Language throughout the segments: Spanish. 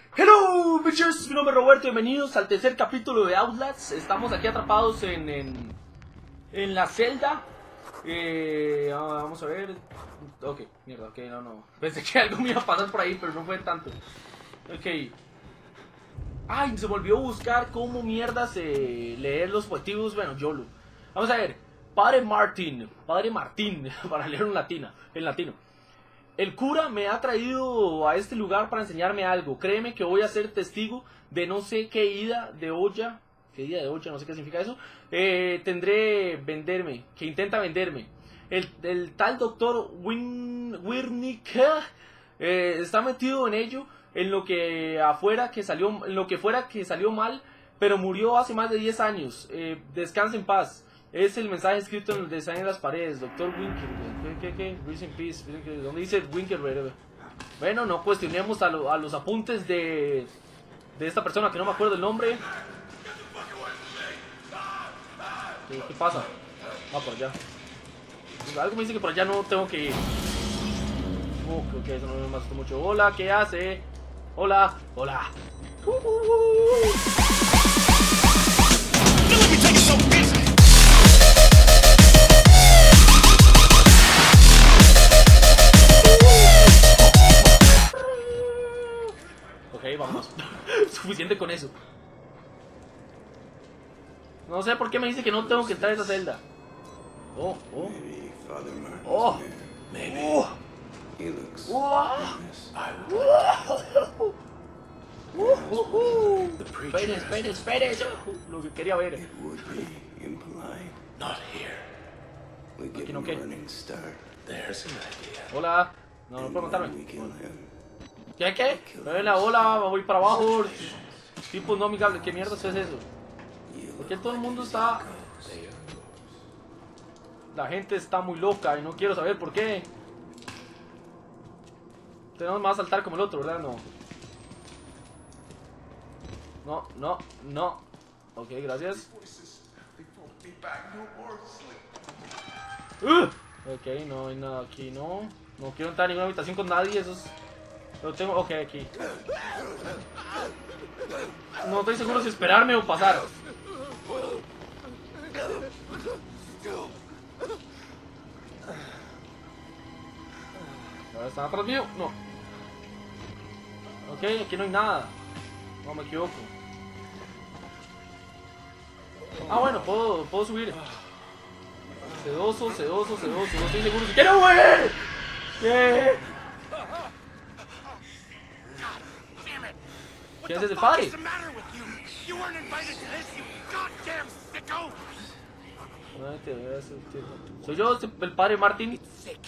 Hello, bitches, mi nombre es Roberto, bienvenidos al tercer capítulo de Outlast. Estamos aquí atrapados en la celda. Vamos a ver. Ok, mierda, ok, no. Pensé que algo me iba a pasar por ahí, pero no fue tanto. Ok. Ay, se volvió a buscar cómo mierdas leer los objetivos. Bueno, YOLO. Vamos a ver. Padre Martín, para leer en latino. El cura me ha traído a este lugar para enseñarme algo. Créeme que voy a ser testigo de no sé qué ida de olla. ¿Qué ida de olla? No sé qué significa eso. Tendré venderme. Que intenta venderme. El tal doctor Wernicke está metido en ello. En lo que fuera que salió mal. Pero murió hace más de 10 años. Descansa en paz. Es el mensaje escrito en el diseño de las paredes. Doctor Winker. ¿Qué? Rest in peace. ¿Dónde dice Winker? Bueno, no cuestionemos a los apuntes de esta persona que no me acuerdo el nombre. ¿Qué pasa? Va por allá. Algo me dice que por allá no tengo que ir. Ok, eso no me asustó mucho. Hola, ¿qué hace? Hola. Ok, vamos. Suficiente con eso. No sé por qué me dice que no tengo que entrar a esa celda. Oh. Espere. Lo que quería ver. Aquí no, ¿qué? Hola. No puedo matarme. ¿Qué? Hola, voy para abajo. Tipo no amigable, ¿qué mierda es eso? ¿Por qué todo el mundo está...? La gente está muy loca y no quiero saber por qué. Tenemos más saltar como el otro, ¿verdad? No. Ok, gracias. Ok, no hay nada aquí, no. No quiero entrar en ninguna habitación con nadie, eso es... Lo tengo... Ok, aquí. No estoy seguro si esperarme o pasar. Ahora están atrás mío. No. Ok, aquí no hay nada. No me equivoco. Ah, bueno, puedo subir. Sedoso. No estoy seguro si quiero, güey. ¿Qué haces el padre? Soy yo, el padre Martín.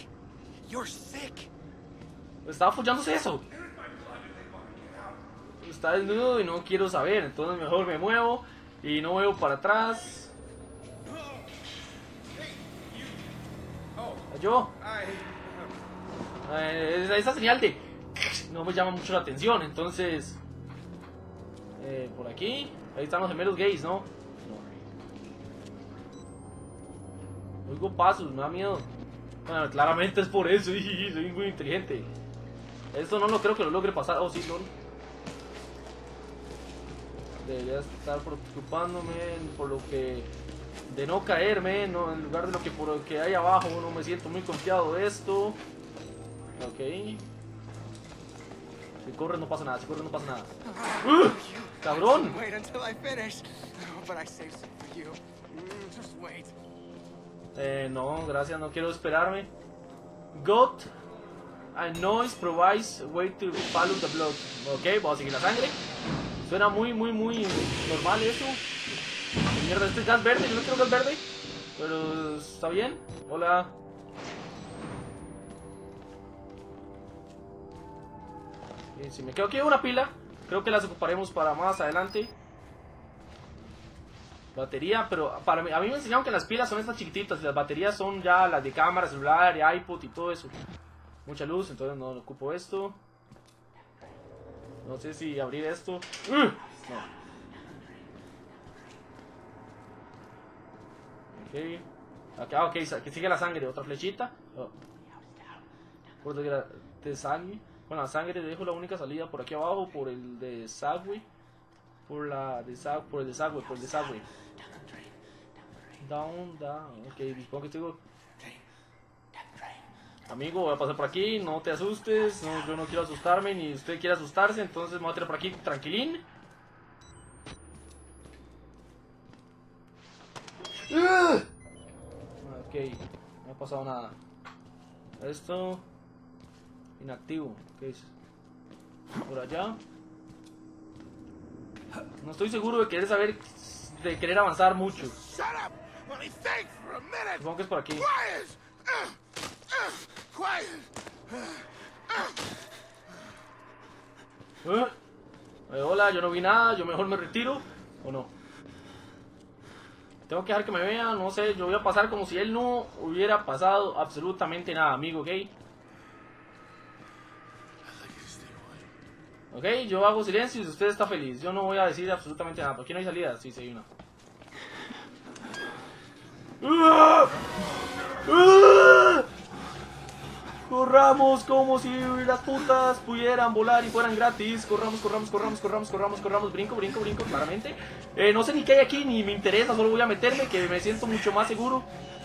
Estaba follándose eso. Está desnudo y no quiero saber. Entonces mejor me muevo y no veo para atrás. Yo. Esa señal de no me llama mucho la atención. Entonces por aquí. Ahí están los gemelos gays, ¿no? Oigo pasos, me da miedo. Bueno, claramente es por eso. Soy muy inteligente. Esto no lo creo que lo logre pasar. Oh, sí, no. Debería estar preocupándome por lo que... De no caerme, no, en lugar de lo que por lo que hay abajo. No me siento muy confiado de esto. Ok. Si corres no pasa nada, ¡Cabrón! No, gracias, no quiero esperarme. Got a noise provides way to follow the blood. Ok, vamos a seguir la sangre. Suena muy normal eso. Mierda, este es gas verde, yo no quiero gas verde. Pero está bien. Hola. Y si me quedo aquí una pila, creo que las ocuparemos para más adelante. Batería, pero a mí me enseñaron que las pilas son estas chiquititas y las baterías son ya las de cámara, celular, iPod y todo eso. Mucha luz, entonces no ocupo esto. No sé si abrir esto. No. Ok, que sigue la sangre. Otra flechita. Te sangre. Con la sangre dejo la única salida por aquí abajo, por el desagüe. Por el desagüe. Down. Ok, supongo que tengo... Amigo, voy a pasar por aquí, no te asustes. No, yo no quiero asustarme, ni usted quiere asustarse. Entonces me voy a tirar por aquí, tranquilín. Ok, no ha pasado nada. Esto... inactivo, ¿qué es? Por allá. No estoy seguro de querer avanzar mucho. Supongo que es por aquí. Hola, yo no vi nada, yo mejor me retiro. ¿O no? Tengo que dejar que me vea, no sé, yo voy a pasar como si él no hubiera pasado absolutamente nada, amigo, ¿ok? Ok, yo hago silencio y usted está feliz. Yo no voy a decir absolutamente nada. ¿Por qué no hay salida? Sí, sí hay una. Corramos como si las putas pudieran volar y fueran gratis. Corramos. Brinco, claramente. No sé ni qué hay aquí, ni me interesa. Solo voy a meterme, que me siento mucho más seguro.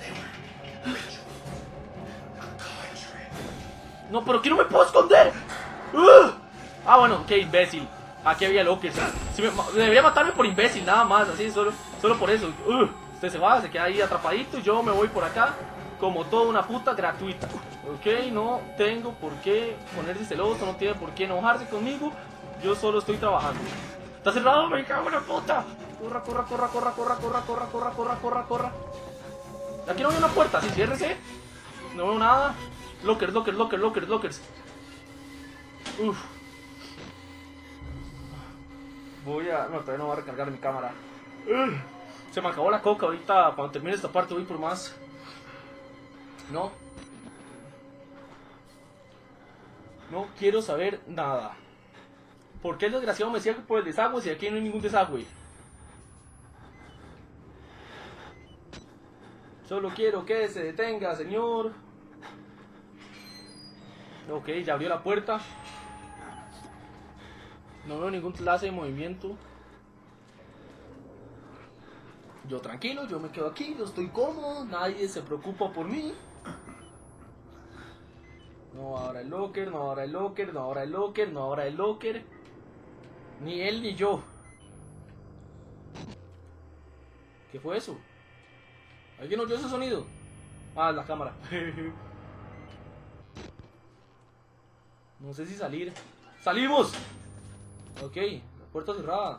No, pero que no me puedo esconder. Ah, bueno, qué imbécil. Aquí había lockers. Debería matarme por imbécil, nada más, así, solo por eso. Usted se va, se queda ahí atrapadito. Yo me voy por acá como toda una puta gratuita. Ok, no tengo por qué ponerse celoso, no tiene por qué enojarse conmigo. Yo solo estoy trabajando. Está cerrado, me cago en la puta. Corra. Aquí no hay una puerta, sí, ciérrese. No veo nada. Lockers. Uff. No, todavía no voy a recargar mi cámara. Se me acabó la coca ahorita. Cuando termine esta parte voy por más. No quiero saber nada. ¿Por qué el desgraciado me decía que por el desagüe si aquí no hay ningún desagüe? Solo quiero que se detenga, señor. Ok, ya abrió la puerta. No veo ningún clase de movimiento. Yo tranquilo, yo me quedo aquí, yo estoy cómodo, nadie se preocupa por mí. No abra el locker. Ni él ni yo. ¿Qué fue eso? ¿Alguien oyó ese sonido? Ah, la cámara. No sé si salir. ¡Salimos! Ok, la puerta cerrada.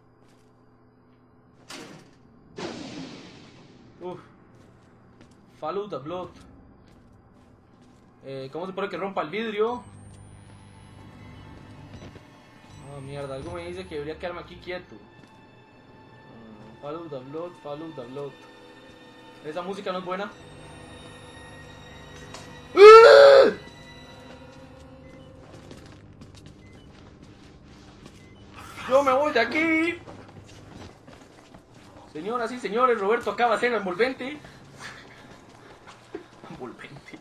Follow the blood. ¿Cómo se pone que rompa el vidrio? Oh, mierda, algo me dice que debería quedarme aquí quieto. Follow the blood. Esa música no es buena. Yo me voy de aquí. Señoras y señores, Roberto acaba de hacer envolvente. Envolvente.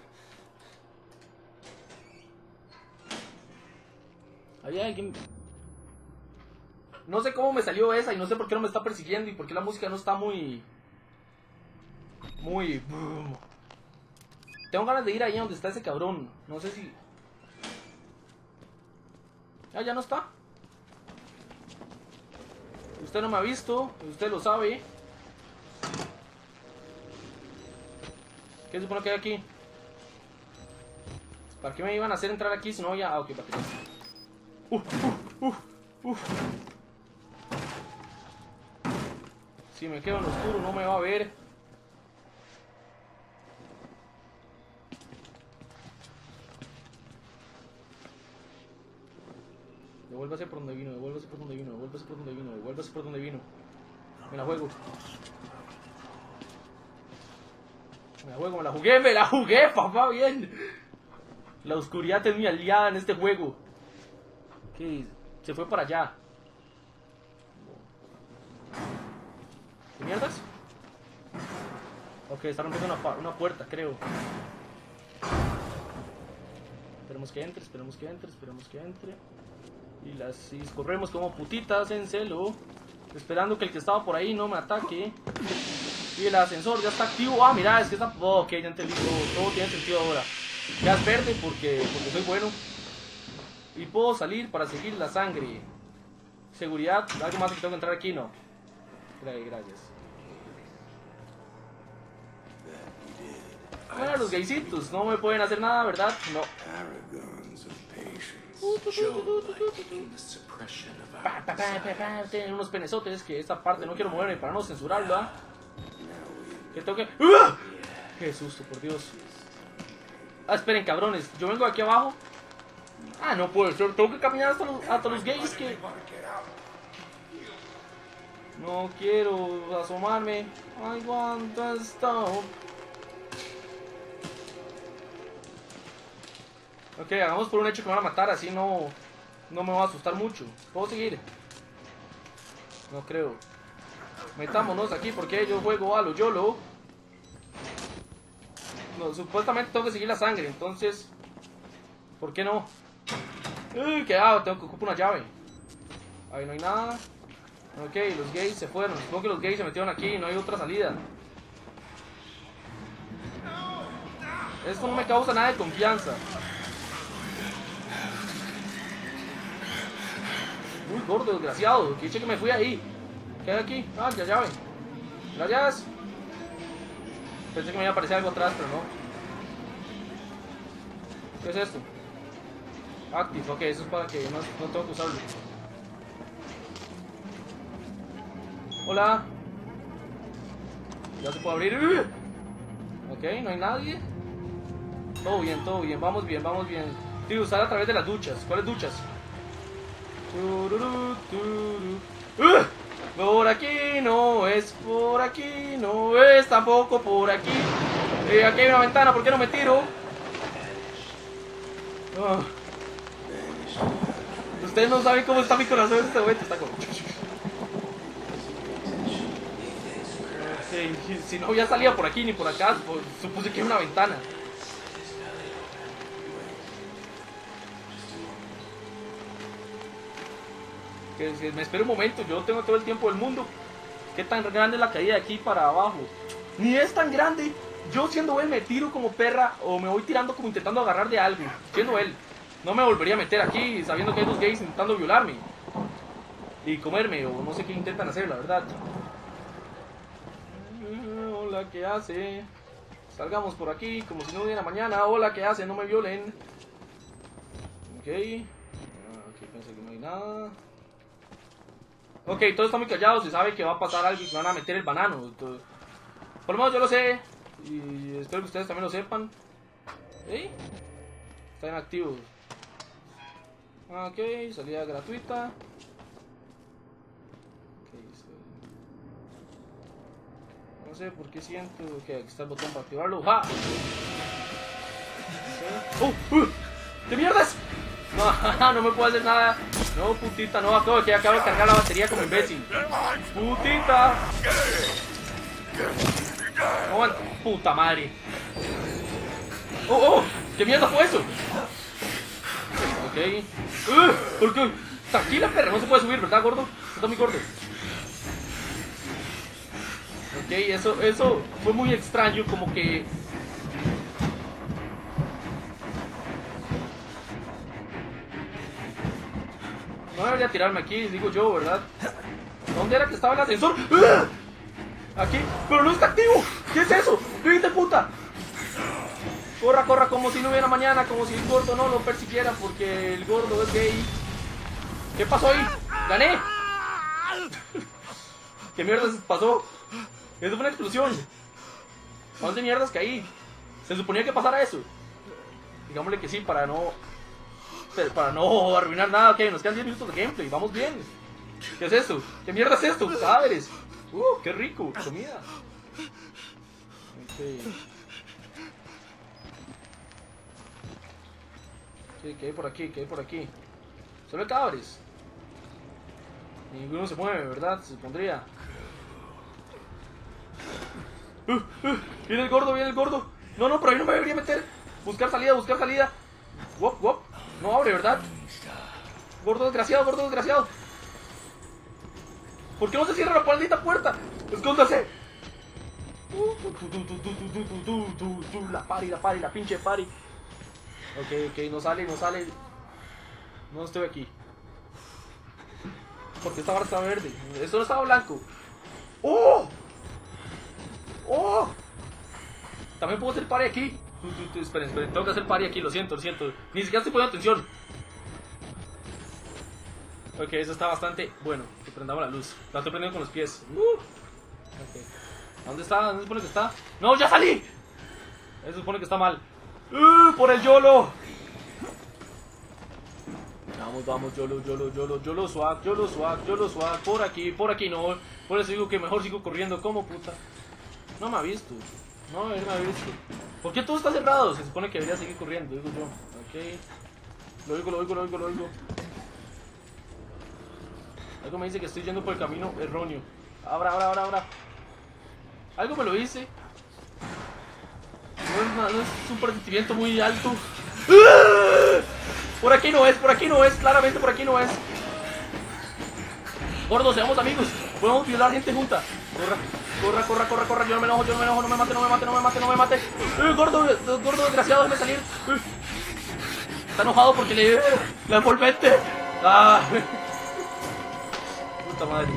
Había alguien. No sé cómo me salió esa y no sé por qué no me está persiguiendo y por qué la música no está muy... Tengo ganas de ir ahí donde está ese cabrón. No sé si... Ah, ya no está. Usted no me ha visto, usted lo sabe. ¿Qué se supone que hay aquí? ¿Para qué me iban a hacer entrar aquí si no ya... Ah, ok, para qué. Si me quedo en lo oscuro no me va a ver. Devuélvase por donde vino. Me la juego. Me la jugué, papá, bien. La oscuridad es mi aliada en este juego. ¿Qué? Se fue para allá. ¿Qué mierdas? Ok, está rompiendo una puerta, creo. esperemos que entre, esperemos que entre, esperemos que entre. Y corremos como putitas en celo, esperando que el que estaba por ahí no me ataque. Y el ascensor ya está activo. Ah, mira, es que está... Oh, ok, ya entendí, todo tiene sentido ahora. Ya es verde porque soy bueno. Y puedo salir para seguir la sangre. Seguridad, algo más que tengo que entrar aquí, no. Gracias. Bueno, los gaysitos no me pueden hacer nada, ¿verdad? No. Tienen unos penezotes que esta parte no quiero moverme para no censurarla. Que tengo que... ¡Ah! ¡Qué susto, por Dios! Ah, esperen, cabrones. Yo vengo aquí abajo. Ah, no puedo ser. Tengo que caminar hasta los gays que... No quiero asomarme. I want to stop. Ok, hagamos por un hecho que me van a matar, así no me va a asustar mucho. ¿Puedo seguir? No creo. Metámonos aquí porque yo juego a lo YOLO. No, supuestamente tengo que seguir la sangre, entonces... ¿Por qué no? ¿Qué hago? Tengo que ocupar una llave. Ahí no hay nada. Ok, los gays se fueron. Supongo que los gays se metieron aquí y no hay otra salida. Esto no me causa nada de confianza. Uy, gordo, desgraciado. Que dice que me fui ahí. ¿Qué hay aquí? Ah, ya llave. Gracias. Pensé que me iba a aparecer algo atrás, pero no. ¿Qué es esto? Active, ok, eso es para que no tengo que usarlo. Hola. Ya se puede abrir. Ok, no hay nadie. Todo bien, vamos bien, vamos bien. Tío, usar a través de las duchas. ¿Cuáles duchas? Por aquí no es, por aquí no es, tampoco por aquí. Aquí hay una ventana, ¿por qué no me tiro? Ustedes no saben cómo está mi corazón en este momento. Está como... Si no había salido por aquí ni por acá, pues, supuse que era una ventana. Que me espere un momento, yo tengo todo el tiempo del mundo. ¿Qué tan grande es la caída de aquí para abajo? Ni es tan grande. Yo siendo él me tiro como perra o me voy tirando como intentando agarrar de algo. Siendo él, no me volvería a meter aquí sabiendo que hay dos gays intentando violarme y comerme o no sé qué intentan hacer, la verdad. Hola, ¿qué hace? Salgamos por aquí como si no hubiera mañana. Hola, ¿qué hace? No me violen. Ok. Aquí pensé que no hay nada. Ok, todos están muy callados, se sabe que va a pasar algo y que van a meter el banano. Entonces, por lo menos yo lo sé. Y espero que ustedes también lo sepan. ¿Eh? Están activos. Ok, salida gratuita. No sé por qué siento que aquí está el botón para activarlo. ¡Ja! ¿Qué mierdas? No, no me puedo hacer nada. No, putita, no, acabo de cargar la batería como imbécil. Putita. No, puta madre. Oh, ¿qué mierda fue eso? Ok. ¿Por qué? Tranquila, perra, no se puede subir, ¿verdad, gordo? Está muy gordo. Ok, eso fue muy extraño, como que... No debería tirarme aquí, digo yo, ¿verdad? ¿Dónde era que estaba el ascensor? Aquí, pero no está activo. ¿Qué es eso? ¡Vete, puta! Corra, corra, como si no hubiera mañana, como si el gordo no lo persiguiera porque el gordo es gay. ¿Qué pasó ahí? ¡Gané! ¿Qué mierdas pasó? Eso fue una explosión. ¿A dónde mierdas caí? Se suponía que pasara eso. Digámosle que sí, para no arruinar nada. Ok, nos quedan 10 minutos de gameplay, vamos bien. ¿Qué es esto? ¿Qué mierda es esto? Cadáveres. Qué rico, comida. Ok. ¿Qué hay por aquí? ¿Qué hay por aquí? Solo hay cadáveres. Ninguno se mueve, ¿verdad? Se supondría. Viene el gordo, viene el gordo. No, pero ahí no me debería meter. Buscar salida, buscar salida. Wop, wop. No abre, ¿verdad? Gordo desgraciado, gordo desgraciado. ¿Por qué no se cierra la maldita puerta? ¡Escóndase! La pinche party. Ok, no sale. No estoy aquí. Porque esta barra está verde. Esto no estaba blanco. ¡Oh! ¡Oh! También puedo hacer party aquí. Esperen, tengo que hacer party aquí, lo siento. Ni siquiera estoy poniendo atención. Ok, eso está bastante bueno. Que prendamos la luz. La estoy prendiendo con los pies. Ok. ¿Dónde está? ¿Dónde se supone que está? ¡No, ya salí! Eso se supone que está mal. ¡Por el YOLO! Vamos, YOLO swag. Por aquí no. Por eso digo que mejor sigo corriendo. ¿Cómo, puta? No me ha visto. No, él me ha visto. ¿Por qué todo está cerrado? Se supone que debería seguir corriendo, digo yo. Ok. Lo oigo. Algo me dice que estoy yendo por el camino erróneo. Abra. Algo me lo dice. No es un presentimiento muy alto. Por aquí no es, claramente por aquí no es. Gordo, seamos amigos. Podemos violar gente junta. Corra. Yo no me enojo. No me mate. Gordo desgraciado, déjame salir. Está enojado porque le envolvente. Puta madre.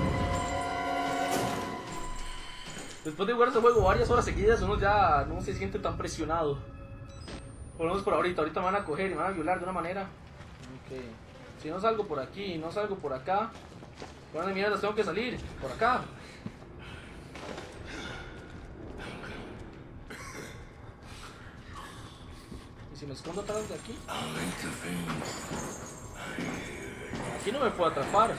Después de jugar ese juego varias horas seguidas, uno ya no se siente tan presionado. Por lo menos por ahorita me van a coger y me van a violar de una manera. Ok. Si no salgo por aquí, no salgo por acá, ¿por dónde mierda tengo que salir? Por acá. ¿Y si me escondo atrás de aquí? Aquí no me puedo atrapar.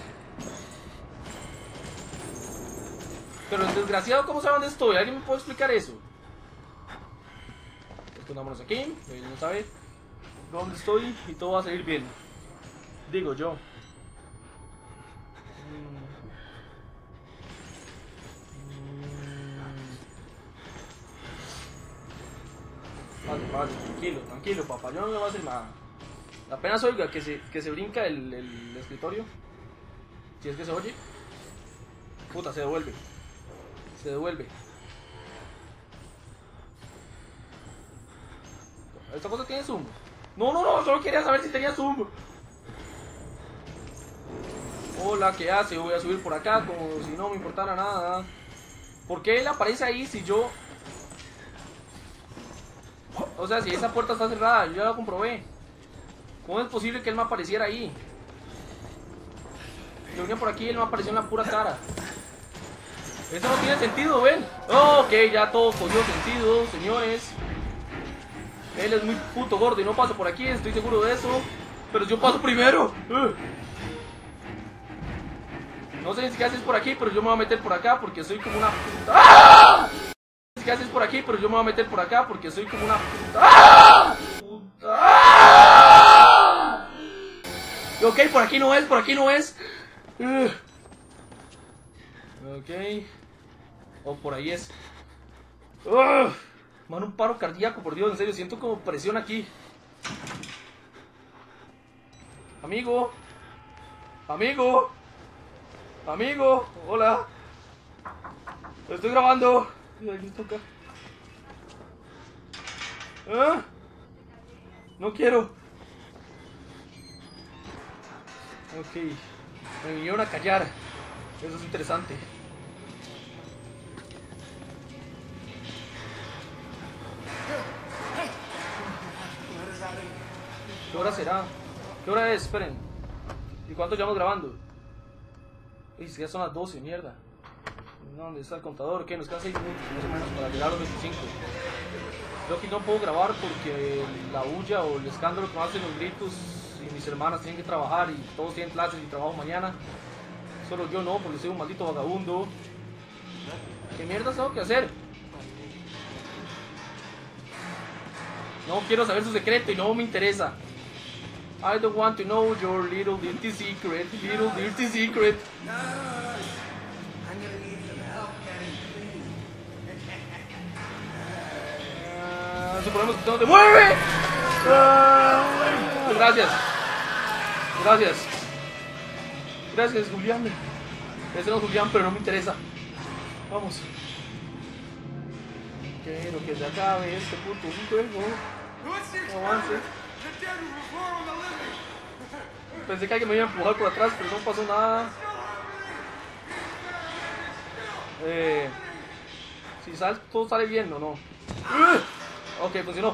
Pero el desgraciado, ¿cómo sabe dónde estoy? ¿Alguien me puede explicar eso? Escondámonos aquí, él no sabe dónde estoy y todo va a salir bien. Digo yo. Vale, tranquilo, papá, yo no le voy a hacer nada. Apenas oiga que se brinca el escritorio. Si es que se oye. Puta, se devuelve. ¿Esta cosa tiene zoom? No, solo quería saber si tenía zoom. Hola, ¿qué hace? Voy a subir por acá como si no me importara nada. ¿Por qué él aparece ahí si yo... O sea, si esa puerta está cerrada, yo ya lo comprobé. ¿Cómo es posible que él me apareciera ahí? Yo venía por aquí y él me apareció en la pura cara. Eso no tiene sentido, ¿ven? Ok, ya todo cogió sentido, señores. Él es muy puto gordo y no paso por aquí, estoy seguro de eso. Pero yo paso primero. No sé si haces por aquí, pero yo me voy a meter por acá porque soy como una puta. ¡Ah! No sé si haces por aquí, pero yo me voy a meter por acá porque soy como una puta. ¡Ah! ¡Ah! Ok, por aquí no es. Ok. O por ahí es. Mano, un paro cardíaco, por Dios, en serio, siento como presión aquí. Amigo, hola. Lo estoy grabando. Ahí toca. No quiero. Ok. Me vinieron a callar. Eso es interesante. ¿Qué hora será? ¿Qué hora es? Esperen. ¿Y cuánto llevamos grabando? Uy, ya son las 12, mierda. ¿Dónde está el contador? ¿Qué? Nos quedan 6 minutos más o menos para llegar a los 25. Creo que no puedo grabar porque la bulla o el escándalo que me hacen los gritos y mis hermanas tienen que trabajar y todos tienen clases y trabajo mañana. Solo yo no, porque soy un maldito vagabundo. ¿Qué mierda tengo que hacer? No quiero saber su secreto y no me interesa. I don't want to know your little dirty secret. Suponemos que tengo de... ¡Mueve! gracias. Gracias. Gracias, Julián. Ese no es Julián, pero no me interesa. Vamos. Quiero que se acabe este puto juego. No avance. Pensé que alguien me iba a empujar por atrás, pero no pasó nada. Si salto, todo sale bien o no. Ok, funcionó.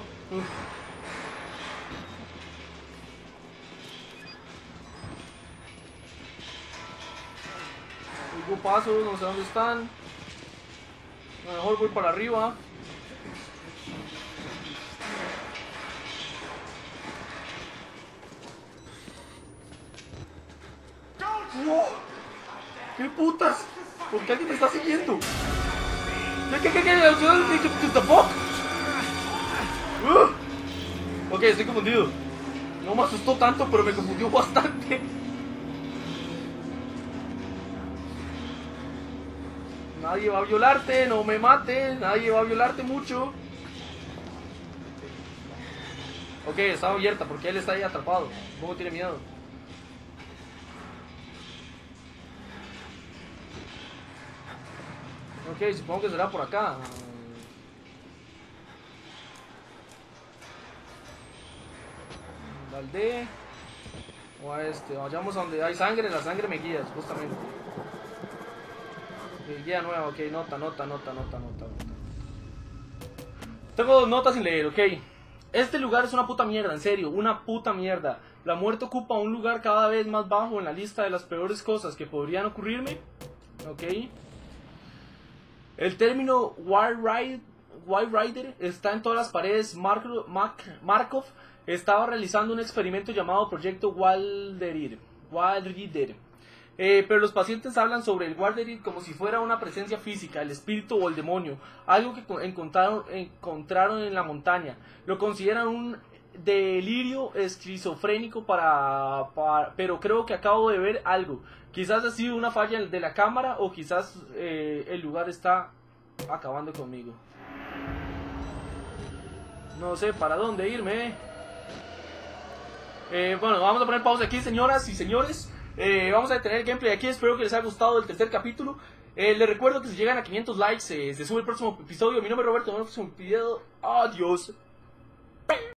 Oigo pasos, no sé dónde están. A lo mejor voy para arriba. ¡Wow! ¿Qué putas? ¿Por qué alguien me está siguiendo? ¿Qué? ¿What the fuck? Ok, estoy confundido. No me asustó tanto, pero me confundió bastante. Nadie va a violarte, no me mates. Nadie va a violarte mucho. Ok, está abierta porque él está ahí atrapado. Supongo que tiene miedo. Ok, supongo que será por acá. Al D o a este. Vayamos a donde hay sangre. La sangre me guía, justamente. Guía nueva, ok. Nota. Tengo 2 notas sin leer, ok. Este lugar es una puta mierda, en serio, una puta mierda. La muerte ocupa un lugar cada vez más bajo en la lista de las peores cosas que podrían ocurrirme. Ok. El término White Rider está en todas las paredes. Markov estaba realizando un experimento llamado Proyecto Wilder. Pero los pacientes hablan sobre el Wilder como si fuera una presencia física, el espíritu o el demonio, algo que encontraron en la montaña. Lo consideran un delirio esquizofrénico pero creo que acabo de ver algo. Quizás ha sido una falla de la cámara o quizás el lugar está acabando conmigo. No sé para dónde irme. Bueno, vamos a poner pausa aquí, señoras y señores. Vamos a detener el gameplay aquí. Espero que les haya gustado el tercer capítulo. Les recuerdo que si llegan a 500 likes se sube el próximo episodio. Mi nombre es Roberto. Nos vemos en el próximo video. Adiós.